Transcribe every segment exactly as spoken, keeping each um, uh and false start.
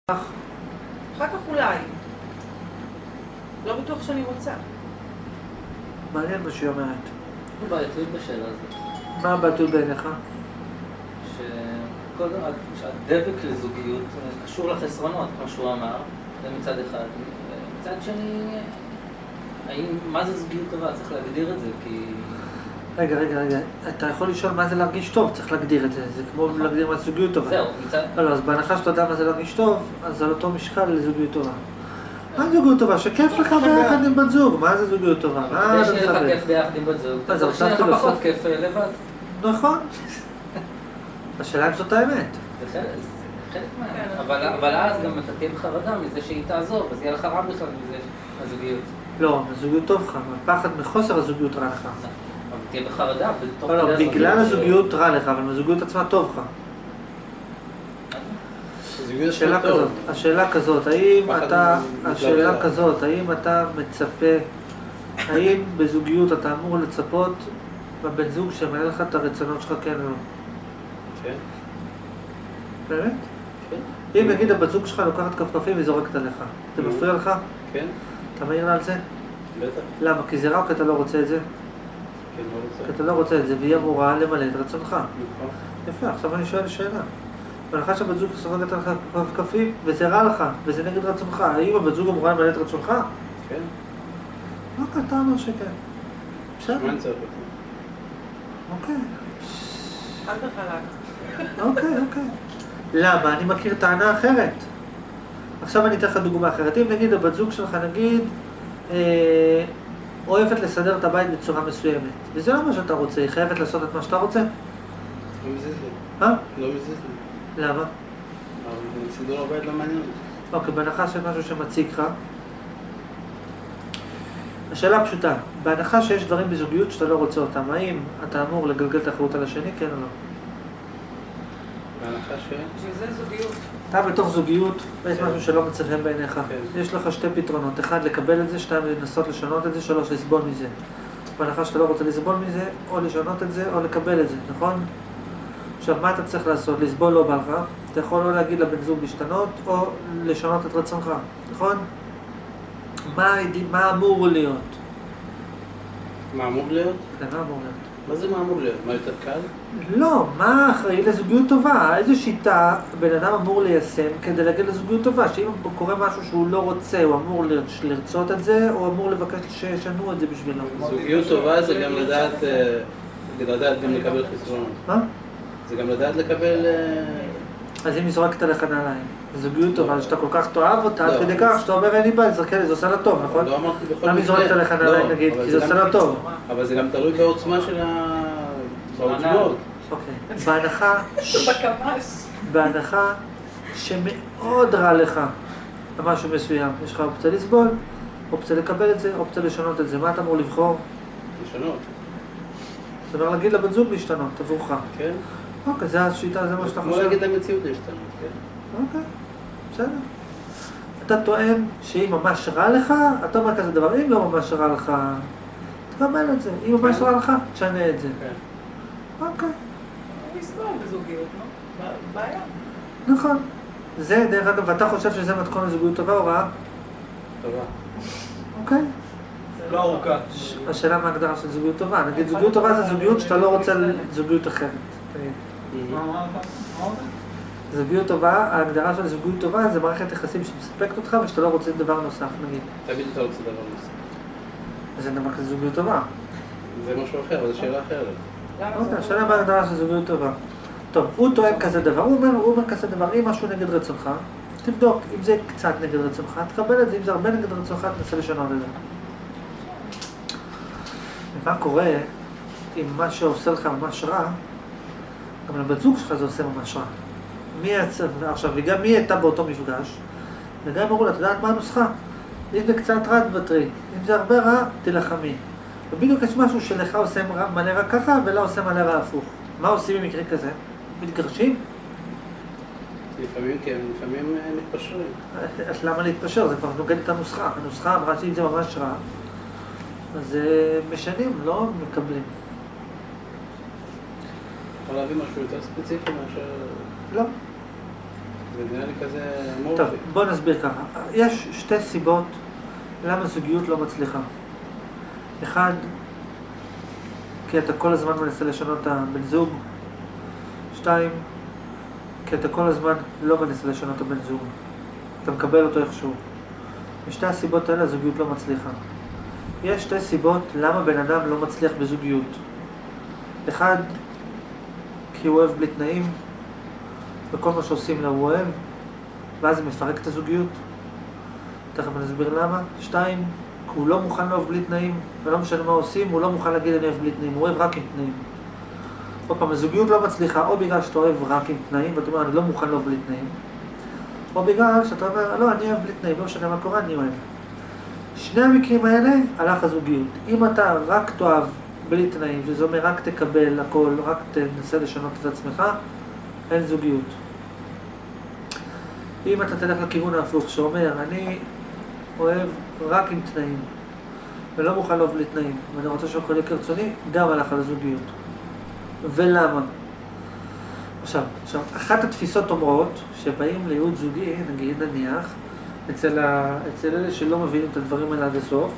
אחר כך אולי. לא בטוח שאני רוצה. מעניין מה שהיא אומרת. הוא בעייתיות בשאלה הזאת. מה הבעייתיות בעיניך? שקודם, שהדבק לזוגיות קשור לחסרונות, כמו שהוא אמר, זה מצד אחד. מצד שני, האם, מה זה זוגיות טובה? צריך להגדיר את זה, כי... רגע, רגע, רגע. אתה יכול לשאול מה זה להרגיש טוב, צריך להגדיר את זה. זה כמו להגדיר מה זה זוגיות טובה. זהו, מצד... לא, לא, אז בהנחה שאתה יודע מה זה להרגיש טוב, אז על אותו משקל לזוגיות טובה. מה זה זוגיות טובה? שכיף לך ביחד עם בת זוג. מה זה זוגיות טובה? מה אתה כדי שיהיה לך מסתכל? כיף ביחד עם בת זוג, אתה אז צריך שיהיה לך עכשיו פחות אתה כיף לבד. נכון. השאלה אם זאת האמת. זה חלק, זה חלק מה... אבל, אבל אז גם אתה תהיה בחרדה מזה שהיא תעזוב, אז יהיה לך רע בכלל מזה, הזוגיות. לא, הזוגיות טוב לך, אבל פחד מחוסר הזוגיות רע לך. אבל תהיה בחרדה, בתוך... לא, לא, בגלל הזוגיות רע לך, אבל הזוגיות עצמה טוב לך. השאלה כזאת, השאלה כזאת, האם אתה, השאלה כזאת, האם אתה מצפה, האם בזוגיות אתה אמור לצפות בבן זוג שמעלה לך את הרצונות שלך כן או לא? כן. באמת? כן. אם נגיד הבת זוג שלך לוקחת כפכפים וזורקת עליך, זה מפריע לך? כן. אתה מעיר לה על זה? בטח. למה? כי זה רע או כי אתה לא רוצה את זה? כן, לא רוצה. כי אתה לא רוצה את זה והיא אמורה למלא את רצונך. נכון. יפה, עכשיו אני שואל שאלה. בהנחה שהבת זוג סופגת עליך כפכפים וזה רע לך וזה נגד רצונך, האם הבת זוג אמורה למלא את רצונך? כן. אוקיי, אתה אומר שכן. בסדר. מה אני צריך אותי? אוקיי. חד וחלק. אוקיי, אוקיי. למה? אני מכיר טענה אחרת. עכשיו אני אתן לך דוגמה אחרת. אם נגיד הבת זוג שלך, נגיד, אה, אוהבת לסדר את הבית בצורה מסוימת, וזה לא מה שאתה רוצה, היא חייבת לעשות את מה שאתה רוצה? לא מזיז לי. אה? לא מזיז לי. למה? אבל סידור הבית לא מעניין אותי. אוקיי, בהנחה של משהו שמציג לך. השאלה פשוטה, בהנחה שיש דברים בזוגיות שאתה לא רוצה אותם, האם אתה אמור לגלגל את האחריות על השני, כן או לא? בהנחה ש... בשביל זה זוגיות. אתה בתוך זוגיות, יש כן. משהו שלא מצא חן בעיניך. כן. יש לך שתי פתרונות, אחד לקבל את זה, שתיים לנסות לשנות את זה, שלוש לסבול מזה. בהנחה שאתה לא רוצה לסבול מזה, או לשנות את זה, או לקבל את זה, נכון? עכשיו, מה אתה צריך לעשות? לסבול לא בא לך, אתה יכול לא להגיד לבן זוג להשתנות, או לשנות את רצונך, נכון? מה, מה אמור להיות? מה אמור להיות? כן, מה אמור להיות? מה זה מה אמור להיות? מה יותר קל? לא, מה אחראי לזוגיות טובה? איזו שיטה בן אדם אמור ליישם כדי להגיע לזוגיות טובה? שאם קורה משהו שהוא לא רוצה, הוא אמור לרצות את זה, או אמור לבקש שישנו את זה בשבילו? זוגיות טובה זה גם לדעת, לדעת גם לקבל חסרונות. מה? זה גם לדעת לקבל... אז אם היא זורקת עליך נעליים, זוגיות טובה, שאתה כל כך תאהב אותה, לא. עד כדי כך שאתה אומר אין לי בעיה, זרקה לי, זה עושה לה טוב, נכון? לא אמרתי בכל למה היא זורקת עליך נעליים לא, נגיד? אבל כי זה זה עושה גם- לה טוב. אבל זה גם תלוי בעוצמה של ה... בעוצמות. אוקיי. בהנחה, בקמ"ש. בהנחה שמאוד רע לך במשהו מסוים, יש לך אופציה לסבול, אופציה לקבל את זה, אופציה לשנות את זה, מה אתה אמור לבחור? לשנות. זאת אומרת להגיד לבת זוג להשתנות, עבורך. כן? אוקיי, זה השיטה, זה מה שאתה כמו חושב. להגיד למציאות להשתנות, כן? אוקיי, בסדר. אתה טוען שאם ממש רע לך, אתה אומר כזה דבר, אם לא ממש רע לך, תקבל את זה. אם ממש רע לך, תשנה את זה. כן. אוקיי, הוא יסבול בזוגיות, נו. בעיה. נכון. זה, דרך אגב, ואתה חושב שזה מתכון לזוגיות טובה או רעה? טובה. אוקיי. לא ארוכה. השאלה מה ההגדרה של זוגיות טובה. נגיד, זוגיות טובה זה זוגיות שאתה לא רוצה זוגיות אחרת. תגיד. מה אמרת? מה אמרת? זוגיות טובה, ההגדרה של זוגיות טובה זה מערכת יחסים שמספקת אותך ושאתה לא רוצה דבר נוסף, נגיד. תמיד אתה רוצה דבר נוסף. זה דבר כזה זוגיות טובה. זה משהו אחר, אבל זו שאלה אחרת. למה אוקיי, זה השאלה מה ההגדרה של זוגיות טובה. טוב, הוא טוען כזה דבר, הוא אומר, הוא אומר כזה דבר, אם משהו נגד רצונך, תבדוק, אם זה קצת נגד רצונך, תקבל את זה, אם זה הרבה נגד רצונך, תנסה לשנות את זה. ומה קורה אם מה שעושה לך ממש רע, גם לבת זוג שלך זה עושה ממש רע. מי יצא, עכשיו, וגם מי הייתה באותו מפגש, וגם אמרו לה, אתה יודעת מה הנוסחה? אם זה קצת רע, תוותרי. אם זה הרבה רע, תלחמי. ובדיוק יש משהו שלך עושה מלא רע ככה, ולה עושה מלא רע הפוך. מה עושים במקרה כזה? מתגרשים? לפעמים כן, לפעמים מתפשרים. אז למה להתפשר? זה כבר נוגד את הנוסחה. הנוסחה אמרה שאם זה ממש רע, אז משנים, לא מקבלים. יכול להביא משהו יותר ספציפי מאשר... לא. זה נראה לי כזה טוב, מורפי. בוא נסביר ככה. יש שתי סיבות למה זוגיות לא מצליחה. אחד, כי אתה כל הזמן מנסה לשנות את הבן זוג. שתיים, כי אתה כל הזמן לא מנסה לשנות את הבן זוג. אתה מקבל אותו איכשהו. משתי הסיבות האלה הזוגיות לא מצליחה. יש שתי סיבות למה בן אדם לא מצליח בזוגיות. אחד, כי הוא אוהב בלי תנאים, וכל מה שעושים לה הוא אוהב, ואז הוא מפרק את הזוגיות. תכף אני אסביר למה. שתיים, כי הוא לא מוכן לאהוב בלי תנאים, ולא משנה מה עושים, הוא לא מוכן להגיד אני אוהב בלי תנאים, הוא אוהב רק עם תנאים. עוד פעם, הזוגיות לא מצליחה, או בגלל שאתה אוהב רק עם תנאים, ואתה אומר אני לא מוכן לאהוב בלי תנאים, או בגלל שאתה אומר לא, אני אוהב בלי תנאים, לא משנה מה קורה, אני אוהב. שני המקרים האלה הלך הזוגיות. אם אתה רק תאהב בלי תנאים, שזה אומר רק תקבל הכל, רק תנסה לשנות את עצמך, אין זוגיות. אם אתה תלך לכיוון ההפוך שאומר אני אוהב רק עם תנאים ולא מוכן לאהוב בלי תנאים ואני רוצה שהכל יהיה כרצוני, גם הלך על הזוגיות. ולמה? עכשיו, עכשיו, אחת התפיסות אומרות שבאים לייעוד זוגי, נגיד נניח, אצל, ה, אצל אלה שלא מבינים את הדברים האלה עד הסוף,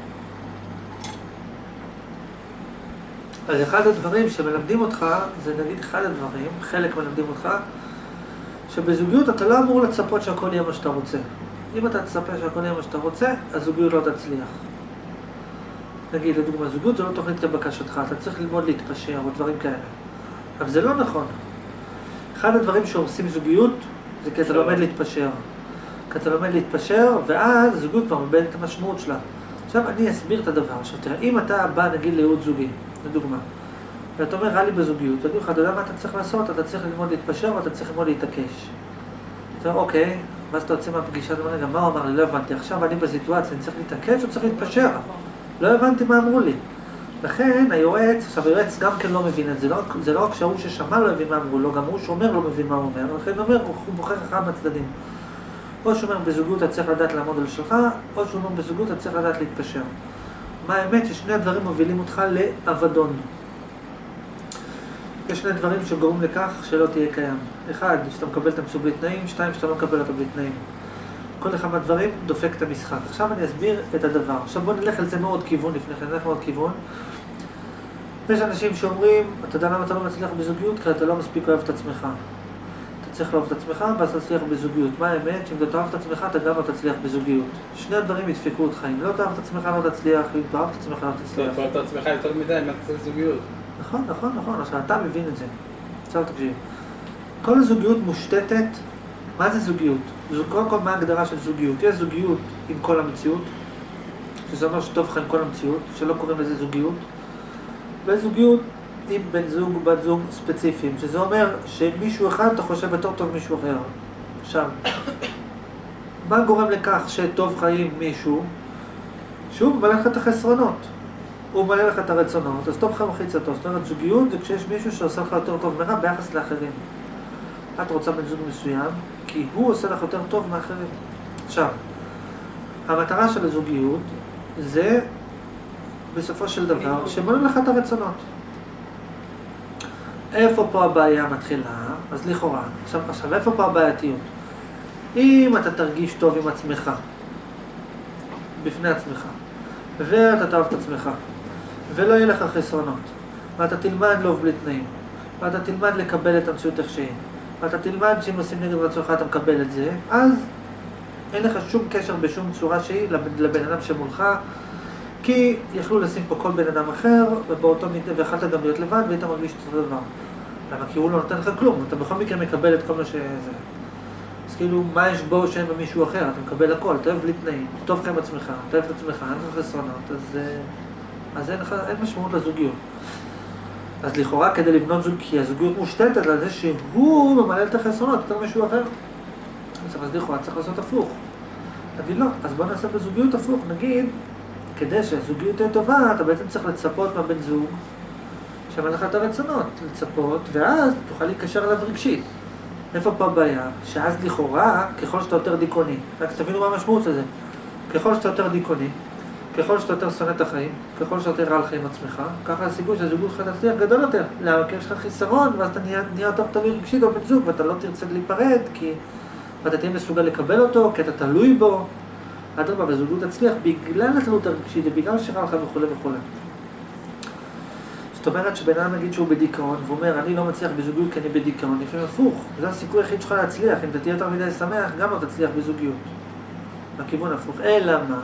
אז אחד הדברים שמלמדים אותך, זה נגיד אחד הדברים, חלק מלמדים אותך, שבזוגיות אתה לא אמור לצפות שהכל יהיה מה שאתה רוצה. אם אתה תצפה שהכל יהיה מה שאתה רוצה, הזוגיות לא תצליח. נגיד, לדוגמה, זוגיות זה לא תוכנית כבקשתך, אתה צריך ללמוד להתפשר או דברים כאלה. אבל זה לא נכון. אחד הדברים שהורסים זוגיות, זה כי אתה לומד להתפשר. כי אתה לומד להתפשר, ואז זוגיות כבר מאבדת את המשמעות שלה. עכשיו אני אסביר את הדבר. עכשיו תראה, אם אתה בא נגיד לייעוד זוגי, לדוגמה, ואתה אומר, רע לי בזוגיות, תגיד לך, אתה יודע מה אתה צריך לעשות? אתה צריך ללמוד להתפשר ואתה צריך ללמוד להתעקש. אתה אומר, אוקיי, ואז אתה יוצא מהפגישה, אתה אומר, רגע, מה הוא אמר לי? לא הבנתי, עכשיו אני בסיטואציה, אני צריך להתעקש או צריך להתפשר? לא הבנתי מה אמרו לי. לכן היועץ, עכשיו היועץ גם כן לא מבין את זה, לא, זה לא רק שההוא ששמע לא הבין מה אמרו לו, גם הוא שאומר לא מבין מה הוא אומר, לכן הוא אומר, הוא בוחר אחד מהצדדים. או שהוא אומר, בזוגיות אתה צריך לדעת לעמוד על שלך, או שהוא אומר, בזוגיות אתה צריך לדעת להתפשר. מה האמת? ששני הדברים מובילים אותך לאבדון. יש שני דברים שגורמים לכך שלא תהיה קיים. אחד, שאתה מקבל את המסוג בלי תנאים, שתיים, שאתה לא מקבל אותו בלי תנאים. כל אחד מהדברים דופק את המשחק. עכשיו אני אסביר את הדבר. עכשיו בוא נלך על זה מאוד כיוון, לפני כן נלך מאוד כיוון. יש אנשים שאומרים, אתה יודע למה אתה לא מצליח בזוגיות? כי אתה לא מספיק אוהב את עצמך. אתה צריך לאהוב את עצמך, ואז תצליח בזוגיות. מה האמת? שאם אתה תאהב את עצמך, אתה גם לא תצליח בזוגיות. שני הדברים ידפקו אותך. אם לא תאהב את עצמך, לא תצליח. אם תאהב את עצמך, לא תצליח. אתה תאהב את עצמך יותר מדי, מה אתה צריך זוגיות? נכון, נכון, נכון. עכשיו אתה מבין את זה. עכשיו תקשיב. כל הזוגיות מושתתת. מה זה זוגיות? זו קודם כל מה ההגדרה של זוגיות. יש זוגיות עם כל המציאות, שזה אומר שטוב לך עם כל המציאות, שלא קוראים לזה זוגיות. וזוגיות עם בן זוג ובת זוג ספציפיים, שזה אומר שמישהו אחד אתה חושב יותר טוב מישהו אחר. עכשיו, מה גורם לכך שטוב חיים מישהו? שהוא ממלא לך את החסרונות. הוא ממלא לך את הרצונות, אז טוב לך מחיצה טוב. זאת אומרת, זוגיות זה כשיש מישהו שעושה לך יותר טוב מרע ביחס לאחרים. את רוצה בן זוג מסוים, כי הוא עושה לך יותר טוב מאחרים. עכשיו, המטרה של הזוגיות זה בסופו של דבר שמולא לך את הרצונות. איפה פה הבעיה מתחילה? אז לכאורה. עכשיו, עכשיו איפה פה הבעייתיות? אם אתה תרגיש טוב עם עצמך, בפני עצמך, ואתה תאהב את עצמך, ולא יהיה לך חסרונות, ואתה תלמד לאהוב בלי תנאים, ואתה תלמד לקבל את המציאות איך שהיא, ואתה תלמד שאם עושים נגד רצונך אתה מקבל את זה, אז אין לך שום קשר בשום צורה שהיא לבן אדם שמולך, כי יכלו לשים פה כל בן אדם אחר, ובאותו מידה, ויכלת גם להיות לבד, והיית מרגיש את אותו דבר. למה? כי הוא לא נותן לך כלום, אתה בכל מקרה מקבל את כל מה שזה. אז כאילו, מה יש בו שאין במישהו אחר? אתה מקבל הכל, אתה אוהב בלי תנאים, טוב לך עם עצמך, אתה אוהב את עצמך, אין לך חסרונות, אז, אז אין, לך, אין משמעות לזוגיות. אז לכאורה כדי לבנות זוג, כי הזוגיות מושתתת על זה שהוא ממלא את החסרונות, יותר מישהו אחר. אז לכאורה צריך לעשות הפוך. נגיד לא, אז בוא נעשה בזוגיות הפוך, נגיד, כדי שהזוגיות תהיה טובה, אתה בעצם צריך לצפות מהבן זוג שמלא לך את הרצונות, לצפות, ואז תוכל להיקשר אליו רגשית. איפה פה הבעיה? שאז לכאורה, ככל שאתה יותר דיכאוני, רק תבינו מה המשמעות לזה, ככל שאתה יותר דיכאוני, ככל שאתה יותר שונא את החיים, ככל שאתה יותר רע לך עם עצמך, ככה הסיכוי שהזוגות שלך תצליח גדול יותר. למה? כי יש לך חיסרון, ואז אתה נהיה, נהיה יותר תלוי רגשית או בן זוג, ואתה לא תרצה להיפרד, כי ואתה תהיה מסוגל לקבל אותו, כי אתה תלוי בו. אדרבה, וזוגיות תצליח בגלל התלות הרגשית ובגלל שרע לך וכו' וכו'. זאת אומרת שבן אדם נגיד שהוא בדיכאון, והוא אומר, אני לא מצליח בזוגיות כי אני בדיכאון, לפעמים הפוך. זה הסיכוי היחיד שלך להצליח, אם אתה תהיה יותר מדי שמח, גם לא תצליח בזוגיות. בכיוון הפוך. אלא מה?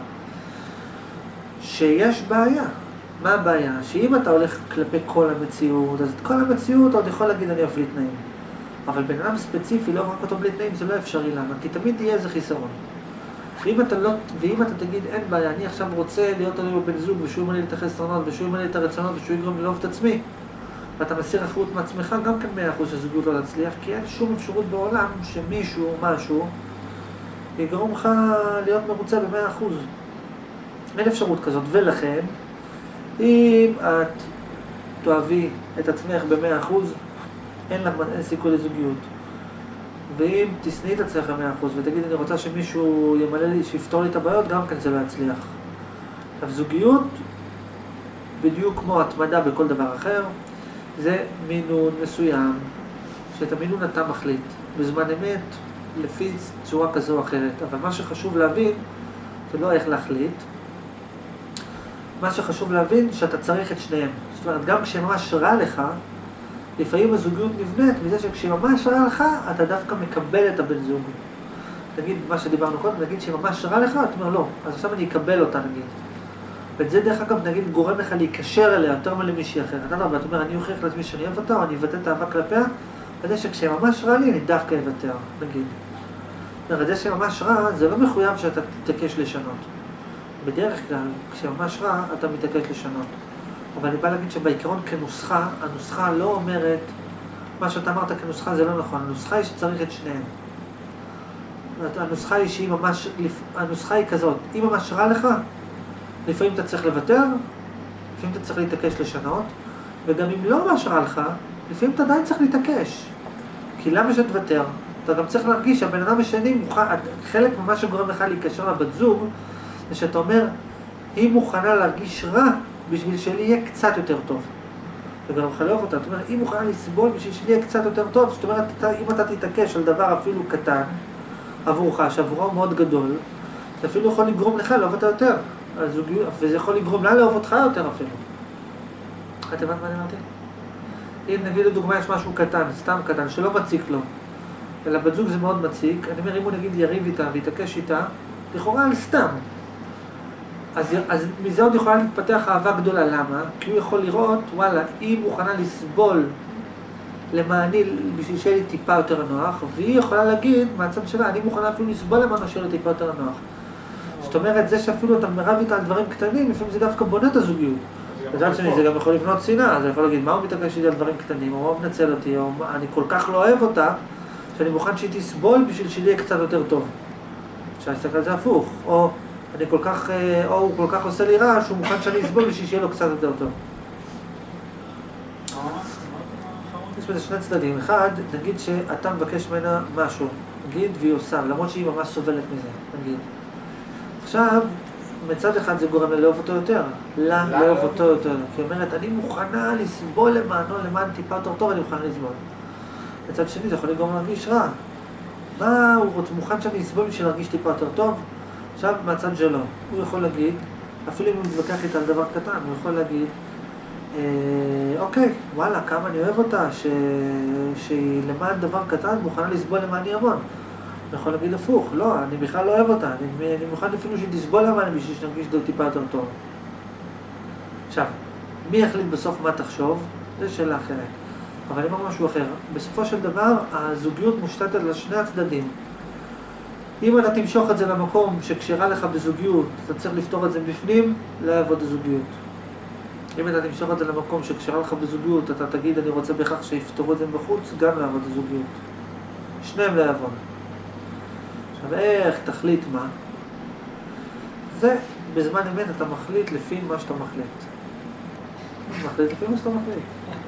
שיש בעיה. מה הבעיה? שאם אתה הולך כלפי כל המציאות, אז את כל המציאות עוד יכול להגיד אני אוהב בלי תנאים. אבל בן אדם ספציפי, לא רק אותו בלי תנאים, זה לא אפשרי למה? כי תמיד יהיה איזה חיסרון. ואם אתה, לא, ואם אתה תגיד אין בעיה, אני עכשיו רוצה להיות עליו בבן זוג ושהוא ימלא לי את החסרונות ושהוא ימלא לי את הרצונות ושהוא יגרום לי לאהוב את עצמי, ואתה מסיר אחריות מעצמך, גם כן מאה אחוז שזוגיות לא תצליח, כי אין שום אפשרות בעולם שמישהו או משהו יגרום לך להיות מרוצה ב-מאה אחוז. אין אפשרות כזאת, ולכן אם את תאהבי את עצמך ב-מאה אחוז, אין לך אין סיכוי לזוגיות. ואם תסנאי את עצמך ב-מאה אחוז ותגיד אני רוצה שמישהו ימלא לי, שיפתור לי את הבעיות, גם כן זה לא יצליח. עכשיו זוגיות, בדיוק כמו התמדה בכל דבר אחר, זה מינון מסוים, שאת המינון אתה מחליט בזמן אמת, לפי צורה כזו או אחרת. אבל מה שחשוב להבין, זה לא איך להחליט, מה שחשוב להבין שאתה צריך את שניהם. זאת אומרת, גם כשממש רע לך, לפעמים הזוגיות נבנית מזה שכשממש רע לך, אתה דווקא מקבל את הבן זוג. נגיד מה שדיברנו קודם, נגיד שממש רע לך, אתה אומר לא, אז עכשיו אני אקבל אותה נגיד. ואת זה דרך אגב נגיד גורם לך להיקשר אליה יותר מלמישהי אחרת. אתה אומר, אני אוכיח לעצמי שאני אוהב אותה, או אני אבטא את האהבה כלפיה, וזה שכשממש רע לי, אני דווקא אבטר, נגיד. זאת אומרת, זה שממש רע, זה לא מחויב שאתה תתעקש לשנות. בדרך כלל, כשממש רע, אתה מתעקש לשנות. אבל אני בא להגיד שבעיקרון כנוסחה, הנוסחה לא אומרת, מה שאתה אמרת כנוסחה זה לא נכון, הנוסחה היא שצריך את שניהם. הנוסחה היא שהיא ממש, הנוסחה היא כזאת, אם ממש רע לך, לפעמים אתה צריך לוותר, לפעמים אתה צריך להתעקש לשנות, וגם אם לא ממש רע לך, לפעמים אתה עדיין צריך להתעקש. כי למה שתוותר? אתה גם צריך להרגיש שהבן אדם השני מוכן, חלק ממה שגורם לך להיקשר לבת זוג, זה שאתה אומר, היא מוכנה להרגיש רע בשביל שלי יהיה קצת יותר טוב. וגם חלוב אותה, זאת אומרת, היא מוכנה לסבול בשביל שלי יהיה קצת יותר טוב, זאת אומרת, אתה, אם אתה תתעקש על דבר אפילו קטן, עבורך, שעבורו הוא מאוד גדול, זה אפילו יכול לגרום לך לאהוב אותה יותר, וזה יכול לגרום לה לאהוב אותך יותר אפילו. את הבנת מה אני אמרתי? אם נגיד לדוגמה יש משהו קטן, סתם קטן, שלא מציק לו, ולבת זוג זה מאוד מציק, אני אומר, אם הוא נגיד יריב איתה ויתעקש איתה, לכאורה על סתם. אז, אז מזה עוד יכולה להתפתח אהבה גדולה, למה? כי הוא יכול לראות, וואלה, היא מוכנה לסבול למעני בשביל שיהיה לי טיפה יותר נוח, והיא יכולה להגיד מהצד שלה, אני מוכנה אפילו לסבול למענו שיהיה לי טיפה יותר נוח. זאת אומרת, זה שאפילו אתה מרב איתה על דברים קטנים, לפעמים זה דווקא בונה את הזוגיות. בצד שני, זה גם יכול לבנות שנאה, אז אני יכול להגיד, מה הוא מתעקש איתי על דברים קטנים, או מה הוא מנצל אותי, או מה, אני כל כך לא אוהב אותה, שאני מוכן שהיא תסבול בשביל שיהיה קצת יותר טוב. אפשר להסתכל על זה הפוך, או אני כל כך, או הוא כל כך עושה לי רע, שהוא מוכן שאני אסבול בשביל שיהיה לו קצת יותר טוב. יש בזה שני צדדים. אחד, נגיד שאתה מבקש ממנה משהו, נגיד, והיא עושה, למרות שהיא ממש סובלת מזה, נגיד. עכשיו, מצד אחד זה גורם לאהוב אותו יותר, לה לאהוב אותו יותר. כי אומרת, אני מוכנה לסבול למענו, למען טיפה יותר טוב, אני מוכנה לסבול. מצד שני, זה יכול לגרום להרגיש רע. מה הוא רוצה, מוכן שאני אסבול בשביל להרגיש טיפה יותר טוב? עכשיו, מהצד שלו, הוא יכול להגיד, אפילו אם הוא מתווכח איתה על דבר קטן, הוא יכול להגיד, אה, אוקיי, וואלה, כמה אני אוהב אותה, ש... שהיא למען דבר קטן מוכנה לסבול למעני המון. הוא יכול להגיד הפוך, לא, אני בכלל לא אוהב אותה, אני, אני מוכן אפילו שהיא תסבול למעני בשביל שנרגיש לו טיפה יותר טוב. עכשיו, מי יחליט בסוף מה תחשוב? זה שאלה אחרת. אבל אני אומר משהו אחר. בסופו של דבר, הזוגיות מושתתת לשני הצדדים. אם אתה תמשוך את זה למקום שכשרע לך בזוגיות, אתה צריך לפתור את זה בפנים, לא יעבוד הזוגיות. אם אתה תמשוך את זה למקום שכשרע לך בזוגיות, אתה תגיד, אני רוצה בכך שיפתרו את זה בחוץ, גם לא יעבוד הזוגיות. שניהם לא יעבוד. עכשיו, איך תחליט מה? זה, בזמן אמת אתה מחליט לפי מה שאתה מחליט. מחליט לפי מה שאתה מחליט.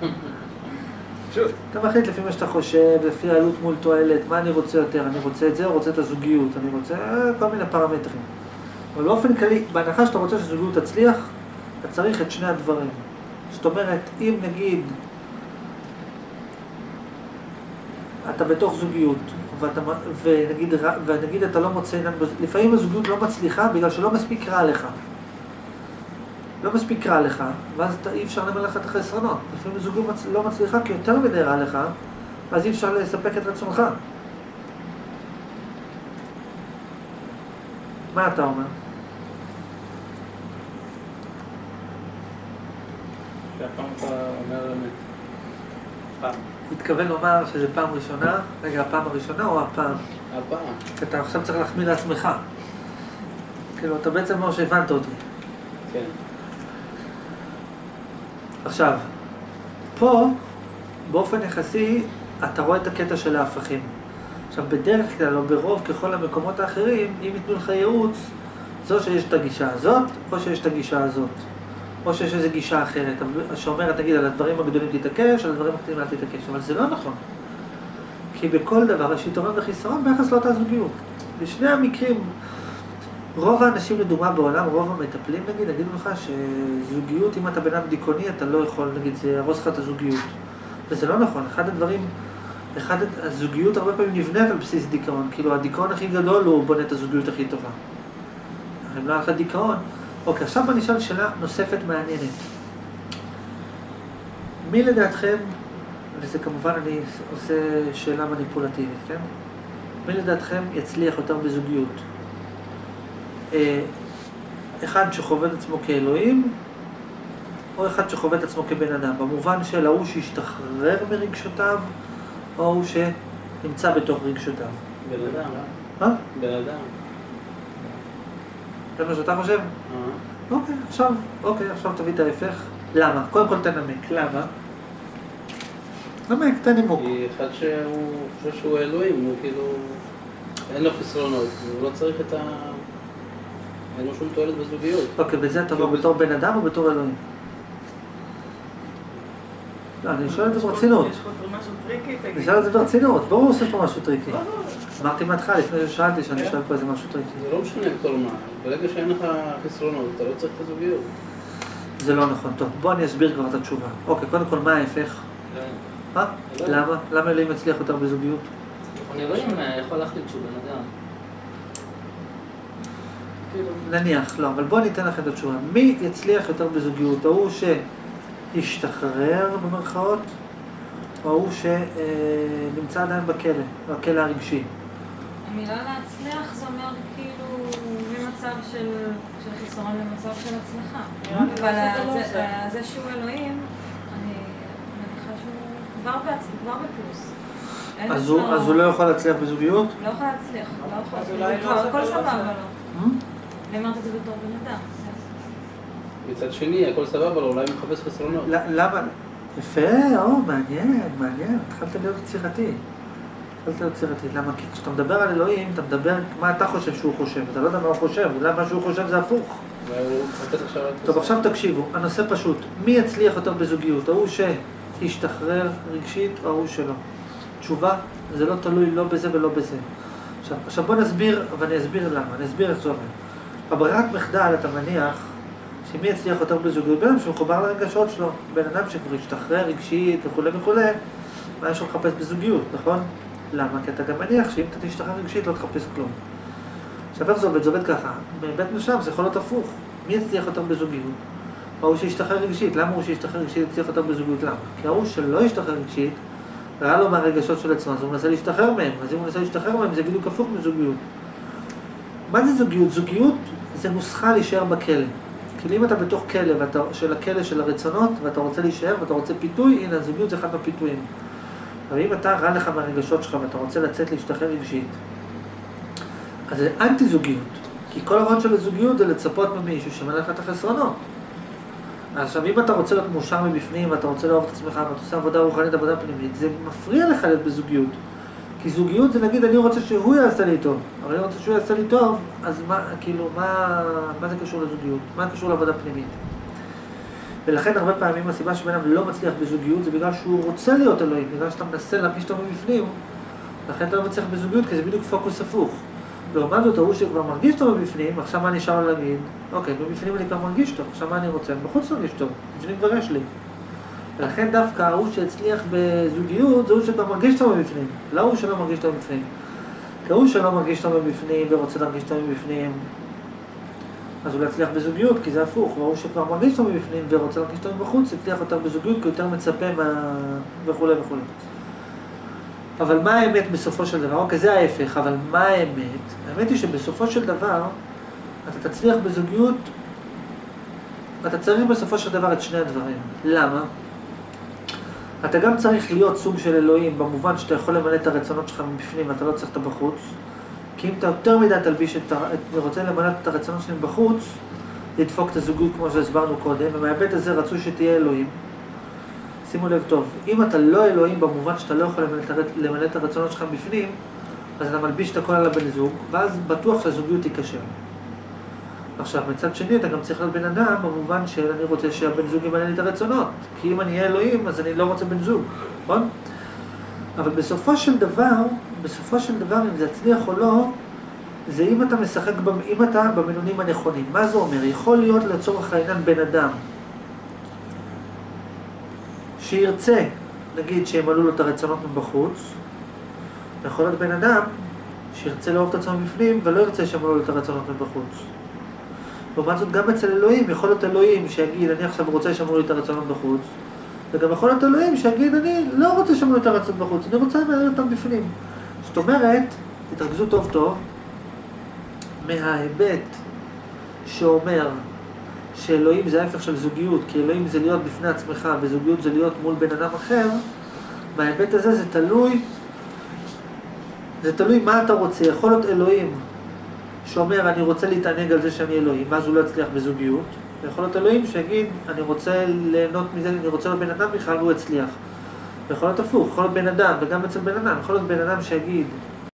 אתה מחליט לפי מה שאתה חושב, לפי העלות מול תועלת, מה אני רוצה יותר, אני רוצה את זה או רוצה את הזוגיות, אני רוצה כל מיני פרמטרים. אבל באופן כללי, בהנחה שאתה רוצה שזוגיות תצליח, אתה צריך את שני הדברים. זאת אומרת, אם נגיד, אתה בתוך זוגיות, ואתה, ונגיד, ונגיד אתה לא מוצא עניין, לפעמים הזוגיות לא מצליחה בגלל שלא מספיק רע לך. לא מספיק רע לך, ואז אתה, אי אפשר למלא לך את החסרונות. לפעמים הזוגיות מצ, לא מצליחה כי יותר מדי רע לך, אז אי אפשר לספק את רצונך. מה אתה אומר? שהפעם אתה אומר אמת. פעם. התכוון לומר שזה פעם ראשונה, רגע, הפעם הראשונה או הפעם? הפעם. כי אתה עכשיו צריך להחמיא לעצמך. כאילו, אתה בעצם אומר שהבנת אותי. כן. עכשיו, פה, באופן יחסי, אתה רואה את הקטע של ההפכים. עכשיו, בדרך כלל, או ברוב ככל המקומות האחרים, אם ייתנו לך ייעוץ, זו שיש את הגישה הזאת, או שיש את הגישה הזאת. או שיש איזו גישה אחרת, שאומרת, נגיד, על הדברים הגדולים תתעקש, על הדברים הקטנים אל תתעקש, אבל זה לא נכון. כי בכל דבר יש יתרון וחיסרון ביחס לאותה זוגיות. בשני המקרים, רוב האנשים לדוגמה בעולם, רוב המטפלים, נגיד, נגידו לך שזוגיות, אם אתה בן אדם דיכאוני, אתה לא יכול, נגיד, זה ירוס לך את הזוגיות. וזה לא נכון. אחד הדברים, אחד, הזוגיות הרבה פעמים נבנית על בסיס דיכאון. כאילו, הדיכאון הכי גדול הוא בונה את הזוגיות הכי טובה. אם לא הלך דיכאון, אוקיי, עכשיו בוא נשאל שאלה נוספת מעניינת. מי לדעתכם, וזה כמובן אני עושה שאלה מניפולטיבית, כן? מי לדעתכם יצליח יותר בזוגיות? אחד שחווה את עצמו כאלוהים, או אחד שחווה את עצמו כבן אדם? במובן של ההוא שהשתחרר מרגשותיו, או ההוא שנמצא בתוך רגשותיו? בן אדם. מה? בן אדם. זה מה שאתה חושב? אוקיי, עכשיו, אוקיי, עכשיו תביא את ההפך. למה? קודם כל תנמק. למה? נמק, תן נימוק. כי אחד שהוא חושב שהוא אלוהים, הוא כאילו... אין לו חסרונות, הוא לא צריך את ה... אין לו שום תועלת בזוגיות. אוקיי, וזה אתה אומר בתור בן אדם או בתור אלוהים? לא, אני שואל את זה ברצינות. יש פה משהו טריקי, תגיד. אני שואל את זה ברצינות, ברור עושה פה משהו טריקי. אמרתי מהתחלה, לפני ששאלתי שאני שואל פה איזה משהו טריקי. זה לא משנה בתור מה, ברגע שאין לך חסרונות, אתה לא צריך את הזוגיות. זה לא נכון, טוב, בוא אני אסביר כבר את התשובה. אוקיי, קודם כל, מה ההפך? מה? למה? למה אלוהים מצליח יותר בזוגיות? אלוהים יכול להחליט שהוא בן אדם. נניח, לא, אבל בוא ניתן לכם את התשובה. מי יצליח יותר בזוגיות? ההוא שישתחרר במרכאות, או ההוא שנמצא עדיין בכלא, בכלא הרגשי? המילה להצליח זה אומר כאילו ממצב של חיסרון למצב של הצלחה. אבל זה שהוא אלוהים, אני מניחה שהוא כבר בפלוס. אז הוא לא יכול להצליח בזוגיות? לא יכול להצליח, לא יכול. הכל סבבה לו. אני אמרת את זה בתור בן אדם. מצד שני, הכל סבבה לו, אולי מחפש חסרונות. למה? יפה, או, מעניין, מעניין. התחלת להיות יצירתי. התחלת להיות יצירתי. למה? כי כשאתה מדבר על אלוהים, אתה מדבר מה אתה חושב שהוא חושב. אתה לא יודע מה הוא חושב, אולי מה שהוא חושב זה הפוך. טוב, עכשיו תקשיבו, הנושא פשוט. מי יצליח יותר בזוגיות? ההוא שישתחרר רגשית או ההוא שלא? תשובה, זה לא תלוי לא בזה ולא בזה. עכשיו, עכשיו בוא נסביר, ואני אסביר למה, אני אסביר איך זה אומר. בברירת מחדל אתה מניח שמי יצליח יותר בזוגיות? בן אדם שמחובר לרגשות שלו, בן אדם שכבר ישתחרר רגשית וכו' וכו', מה יש לו לחפש בזוגיות, נכון? למה? כי אתה גם מניח שאם אתה תשתחרר רגשית לא תחפש כלום. עכשיו איך זה עובד? זה עובד ככה, מבית משם זה יכול להיות הפוך. מי יצליח יותר בזוגיות? ההוא שישתחרר רגשית. למה הוא שישתחרר רגשית יצליח יותר בזוגיות? למה? כי ההוא שלא ישתחרר רגשית, ראה לו מהרגשות של עצמו, אז הוא מנסה להשתחרר מהם, אז אם הוא מנסה להשתחרר מהם זה בדיוק הפוך מזוגיות. מה זה זוגיות? זוגיות זה נוסחה להישאר בכלא. כי אם אתה בתוך כלא ואתה, של הכלא של הרצונות ואתה רוצה להישאר ואתה רוצה פיתוי, הנה הזוגיות זה אחד מהפיתויים. אבל אם אתה רע לך מהרגשות שלך ואתה רוצה לצאת להשתחרר רגשית, אז זה אנטי זוגיות. כי כל הרעיון של הזוגיות זה לצפות ממישהו שמלא לך את החסרונות. עכשיו, אם אתה רוצה להיות מאושר מבפנים, ואתה רוצה לאהוב את עצמך, ואתה עושה עבודה רוחנית, עבודה פנימית, זה מפריע לך להיות בזוגיות. כי זוגיות זה להגיד, אני רוצה שהוא יעשה לי טוב. אבל אני רוצה שהוא יעשה לי טוב, אז מה, כאילו, מה, מה זה קשור לזוגיות? מה קשור לעבודה פנימית? ולכן הרבה פעמים הסיבה שבן אדם לא מצליח בזוגיות, זה בגלל שהוא רוצה להיות אלוהים, בגלל שאתה מנסה להרגיש טוב מבפנים, לכן אתה לא מצליח בזוגיות, כי זה בדיוק פוקוס הפוך. לעומת זאת, הוא שכבר מרגיש טוב מבפנים, עכשיו מה נשאר לו להגיד? אוקיי, מבפנים אני כבר מרגיש טוב, עכשיו מה אני רוצה? בחוץ מרגיש טוב, מבפנים כבר יש לי. ולכן דווקא הוא שהצליח בזוגיות, זה הוא שכבר מרגיש טוב מבפנים, לא הוא שלא מרגיש טוב מבפנים. ההוא שלא מרגיש טוב מבפנים ורוצה להרגיש טוב מבפנים, אז הוא לא יצליח בזוגיות, כי זה הפוך, והוא שכבר מרגיש טוב מבפנים ורוצה להרגיש טוב בחוץ, יצליח יותר בזוגיות, כי יותר מצפה מה... וכו' וכו'. אבל מה האמת בסופו של דבר? אוקיי, זה ההפך, אבל מה האמת? האמת היא שבסופו של דבר, אתה תצליח בזוגיות, אתה צריך בסופו של דבר את שני הדברים. למה? אתה גם צריך להיות סוג של אלוהים, במובן שאתה יכול למלא את הרצונות שלך מבפנים, ואתה לא צריך את בחוץ. כי אם אתה יותר מדי תלביש את ה... רוצה למלא את הרצונות שלהם בחוץ, לדפוק את הזוגיות כמו שהסברנו קודם, ומההיבט הזה רצו שתהיה אלוהים. שימו לב טוב, אם אתה לא אלוהים במובן שאתה לא יכול למלא את הרצונות שלך בפנים, אז אתה מלביש את הכל על הבן זוג, ואז בטוח שהזוגיות תיקשר. עכשיו, מצד שני, אתה גם צריך להיות בן אדם במובן שאני רוצה שהבן זוג ימלא לי את הרצונות. כי אם אני אהיה אלוהים, אז אני לא רוצה בן זוג, נכון? אבל בסופו של דבר, בסופו של דבר, אם זה יצליח או לא, זה אם אתה משחק, אם אתה במינונים הנכונים. מה זה אומר? יכול להיות לצורך העניין בן אדם שירצה, נגיד, שימלאו לו את הרצונות מבחוץ, יכול להיות בן אדם שירצה לאהוב את עצמו בפנים ולא ירצה שימלאו לו את הרצונות מבחוץ. לעומת זאת, גם אצל אלוהים, יכול להיות אלוהים שיגיד, אני עכשיו רוצה שימלאו לי את הרצונות בחוץ, וגם יכול להיות אלוהים שיגיד, אני לא רוצה שימלאו לי את הרצונות בחוץ, אני רוצה למלא אותם בפנים. זאת אומרת, תתרכזו טוב טוב, מההיבט שאומר שאלוהים זה ההפך של זוגיות, כי אלוהים זה להיות בפני עצמך, וזוגיות זה להיות מול בן אדם אחר, מההיבט הזה זה תלוי, זה תלוי מה אתה רוצה. יכול להיות אלוהים שאומר, אני רוצה להתענג על זה שאני אלוהים, אז הוא לא יצליח בזוגיות. ויכול להיות אלוהים שיגיד, אני רוצה ליהנות מזה, אני רוצה להיות בן אדם בכלל, והוא יצליח. ויכול להיות הפוך, יכול להיות בן אדם, וגם אצל בן אדם, יכול להיות בן אדם שיגיד,